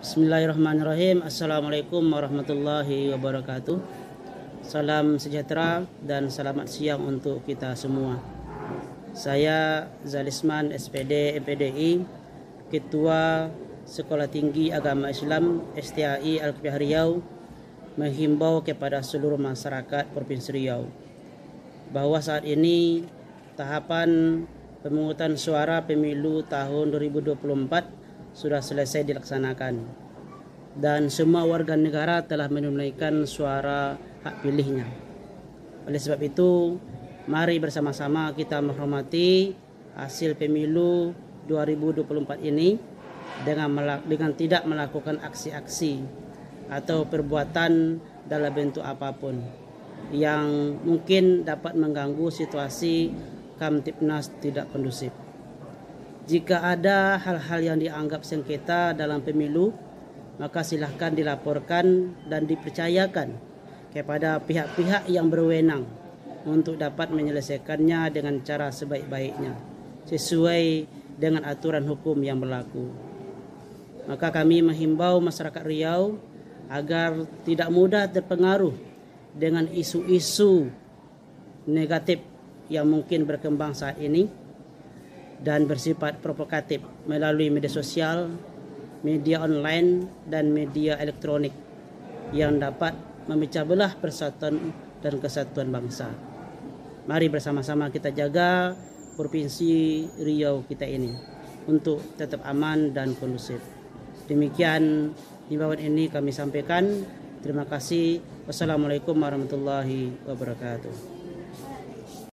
Bismillahirrahmanirrahim. Assalamualaikum warahmatullahi wabarakatuh. Salam sejahtera dan selamat siang untuk kita semua. Saya Zalisman SPD MPDI, Ketua Sekolah Tinggi Agama Islam STAI Al-Qubyah Riau, menghimbau kepada seluruh masyarakat Provinsi Riau bahwa saat ini tahapan pemungutan suara pemilu tahun 2024 sudah selesai dilaksanakan dan semua warga negara telah menunaikan suara hak pilihnya. Oleh sebab itu, mari bersama-sama kita menghormati hasil pemilu 2024 ini dengan tidak melakukan aksi-aksi atau perbuatan dalam bentuk apapun yang mungkin dapat mengganggu situasi Kamtipnas tidak kondusif. Jika ada hal-hal yang dianggap sengketa dalam pemilu, maka silahkan dilaporkan dan dipercayakan kepada pihak-pihak yang berwenang untuk dapat menyelesaikannya dengan cara sebaik-baiknya sesuai dengan aturan hukum yang berlaku. Maka kami menghimbau masyarakat Riau agar tidak mudah terpengaruh dengan isu-isu negatif yang mungkin berkembang saat ini dan bersifat provokatif melalui media sosial, media online, dan media elektronik yang dapat memecah belah persatuan dan kesatuan bangsa. Mari bersama-sama kita jaga Provinsi Riau kita ini untuk tetap aman dan kondusif. Demikian himbauan ini kami sampaikan. Terima kasih. Wassalamualaikum warahmatullahi wabarakatuh.